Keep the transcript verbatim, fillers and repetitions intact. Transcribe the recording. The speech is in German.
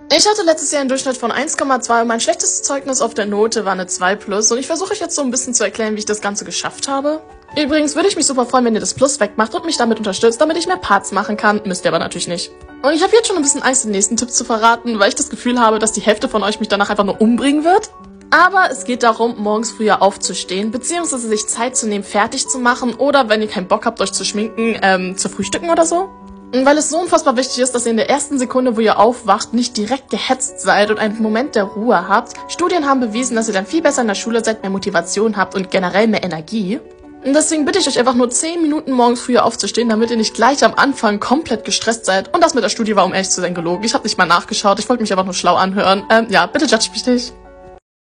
Ich hatte letztes Jahr einen Durchschnitt von eins Komma zwei und mein schlechtestes Zeugnis auf der Note war eine zwei plus und ich versuche euch jetzt so ein bisschen zu erklären, wie ich das Ganze geschafft habe. Übrigens würde ich mich super freuen, wenn ihr das Plus wegmacht und mich damit unterstützt, damit ich mehr Parts machen kann, müsst ihr aber natürlich nicht. Und ich habe jetzt schon ein bisschen Angst, den nächsten Tipp zu verraten, weil ich das Gefühl habe, dass die Hälfte von euch mich danach einfach nur umbringen wird. Aber es geht darum, morgens früher aufzustehen, beziehungsweise sich Zeit zu nehmen, fertig zu machen oder, wenn ihr keinen Bock habt, euch zu schminken, ähm, zu frühstücken oder so. Weil es so unfassbar wichtig ist, dass ihr in der ersten Sekunde, wo ihr aufwacht, nicht direkt gehetzt seid und einen Moment der Ruhe habt. Studien haben bewiesen, dass ihr dann viel besser in der Schule seid, mehr Motivation habt und generell mehr Energie. Und deswegen bitte ich euch einfach nur zehn Minuten morgens früher aufzustehen, damit ihr nicht gleich am Anfang komplett gestresst seid. Und das mit der Studie war, um ehrlich zu sein, gelogen. Ich habe nicht mal nachgeschaut, ich wollte mich einfach nur schlau anhören. Ähm, ja, bitte judge mich nicht.